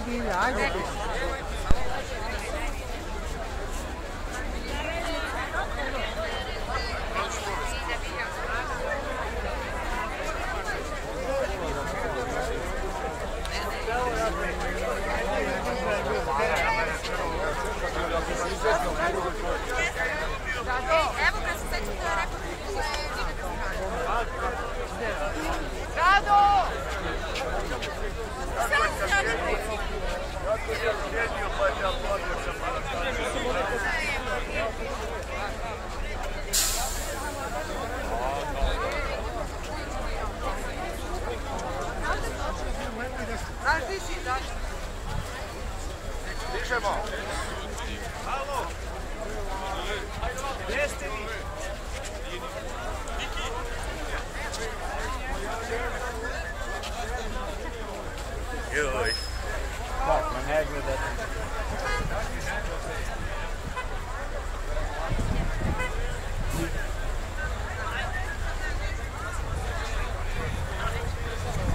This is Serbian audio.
bile, ajde. Evo kad se sećam da je rekao Rado! Znaš ti si, znaš? Dižemo! Alo! Gdje ste vi? Joj!